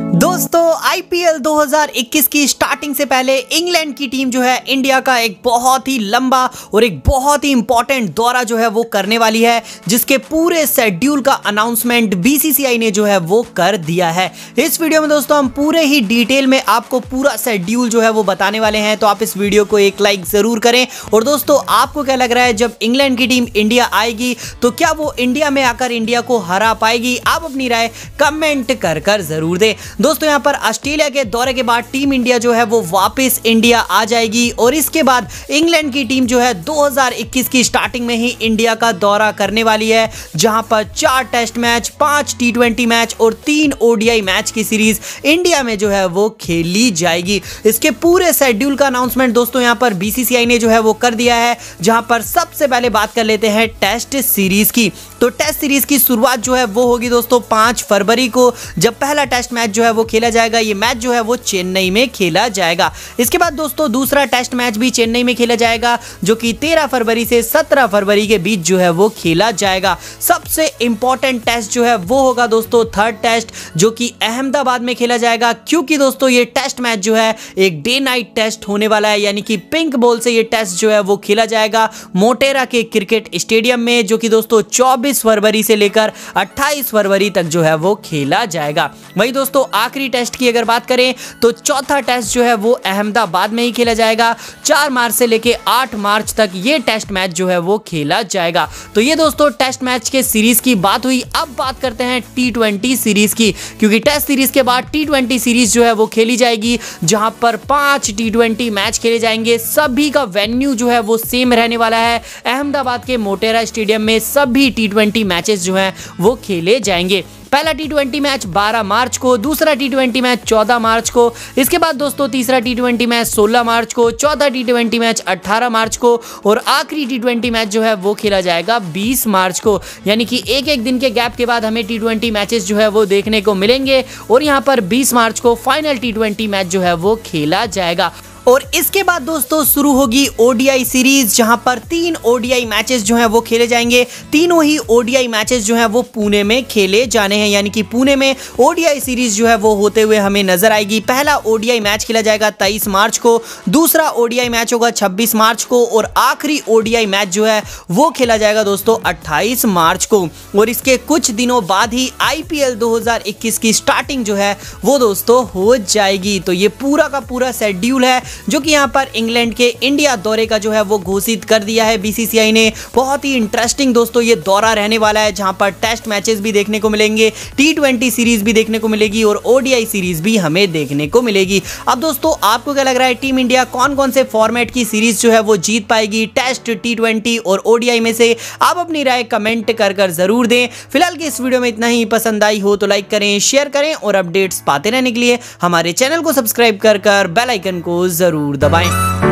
दोस्तों आईपीएल 2021 की स्टार्टिंग से पहले इंग्लैंड की टीम जो है इंडिया का एक बहुत ही लंबा और एक बहुत ही इंपॉर्टेंट दौरा जो है वो करने वाली है, जिसके पूरे शेड्यूल का अनाउंसमेंट बीसीसीआई ने जो है वो कर दिया है। इस वीडियो में दोस्तों हम पूरे ही डिटेल में आपको पूरा शेड्यूल जो है वो बताने वाले हैं, तो आप इस वीडियो को एक लाइक जरूर करें। और दोस्तों आपको क्या लग रहा है, जब इंग्लैंड की टीम इंडिया आएगी तो क्या वो इंडिया में आकर इंडिया को हरा पाएगी? आप अपनी राय कमेंट कर जरूर दें। दोस्तों यहाँ पर ऑस्ट्रेलिया के दौरे के बाद टीम इंडिया जो है वो वापस इंडिया आ जाएगी और इसके बाद इंग्लैंड की टीम जो है 2021 की स्टार्टिंग में ही इंडिया का दौरा करने वाली है, जहां पर 4 टेस्ट मैच, 5 टी20 मैच और 3 ओडीआई मैच की सीरीज इंडिया में जो है वो खेली जाएगी। इसके पूरे शेड्यूल का अनाउंसमेंट दोस्तों यहाँ पर बीसीसीआई ने जो है वो कर दिया है, जहां पर सबसे पहले बात कर लेते हैं टेस्ट सीरीज की। तो टेस्ट सीरीज की शुरुआत जो है वो होगी दोस्तों 5 फरवरी को, जब पहला टेस्ट मैच जो है वो खेला जाएगा। ये मैच जो है वो चेन्नई में खेला जाएगा। इसके बाद दोस्तों दूसरा टेस्ट मैच भी चेन्नई में खेला जाएगा, जो कि 13 फरवरी से 17 फरवरी के बीच जो है वो खेला जाएगा। सबसे इंपॉर्टेंट टेस्ट जो है वो होगा दोस्तों थर्ड टेस्ट, जो कि अहमदाबाद में खेला जाएगा, क्योंकि दोस्तों ये टेस्ट मैच जो है एक डे नाइट टेस्ट होने वाला है, यानी कि पिंक बॉल से ये टेस्ट जो है वो खेला जाएगा मोटेरा के क्रिकेट स्टेडियम में, जो कि दोस्तों 24 फरवरी से लेकर 28 फरवरी तक जो है वो खेला जाएगा। वही दोस्तों आखिरी टेस्ट की अगर बात करें तो चौथा टेस्ट जो है वो अहमदाबाद में ही खेला जाएगा। 4 मार्च से लेके 8 मार्च तक ये टेस्ट मैच जो है वो खेला जाएगा। तो ये दोस्तों टेस्ट मैच के सीरीज की बात हुई। अब बात करते हैं टी20 सीरीज की, क्योंकि टेस्ट सीरीज के बाद टी20 सीरीज जो है वो खेली जाएगी, जहां पर 5 टी20 मैच खेले जाएंगे। सभी का वेन्यू जो है वो सेम रहने वाला है, अहमदाबाद के मोटेरा स्टेडियम में सभी टी20 मैचेस जो हैं वो खेले जाएंगे। पहला टी20 मैच 12 मार्च को, दूसरा टी20 मैच 14 मार्च को, इसके बाद दोस्तों तीसरा टी20 मैच 16 मार्च को, चौथा टी20 मैच 18 मार्च को और आखिरी टी20 मैच जो है वो खेला जाएगा 20 मार्च को। यानी कि एक दिन के गैप के बाद हमें टी20 मैचेस जो है वो देखने को मिलेंगे और यहाँ पर 20 मार्च को फाइनल टी20 मैच जो है वो खेला जाएगा। और इसके बाद दोस्तों शुरू होगी ओडीआई सीरीज, जहां पर 3 ओडीआई मैचेस जो हैं वो खेले जाएंगे। तीनों ही ओडीआई मैचेस जो हैं वो पुणे में खेले जाने हैं, यानी कि पुणे में ओडीआई सीरीज जो है वो होते हुए हमें नजर आएगी। पहला ओडीआई मैच खेला जाएगा 23 मार्च को, दूसरा ओडीआई मैच होगा 26 मार्च को और आखिरी ओडीआई मैच जो है वो खेला जाएगा दोस्तों 28 मार्च को। और इसके कुछ दिनों बाद ही आईपीएल 2021 की स्टार्टिंग जो है वो दोस्तों हो जाएगी। तो ये पूरा का पूरा शेड्यूल है जो कि यहाँ पर इंग्लैंड के इंडिया दौरे का जो है वो घोषित कर दिया है बीसीसीआई ने। बहुत ही इंटरेस्टिंग दोस्तों ये दौरा रहने वाला है, जहां पर टेस्ट मैचेस भी देखने को मिलेंगे, टी20 सीरीज भी देखने को मिलेगी और ओडीआई सीरीज भी हमें देखने को मिलेगी। अब दोस्तों आपको क्या लग रहा है, टीम इंडिया कौन कौन से फॉर्मेट की सीरीज जो है वो जीत पाएगी टेस्ट, टी20 और ओडीआई में से? आप अपनी राय कमेंट कर जरूर दें। फिलहाल की इस वीडियो में इतना ही। पसंद आई हो तो लाइक करें, शेयर करें और अपडेट्स पाते रहने के लिए हमारे चैनल को सब्सक्राइब कर बेल आइकन को जरूर दबाएं।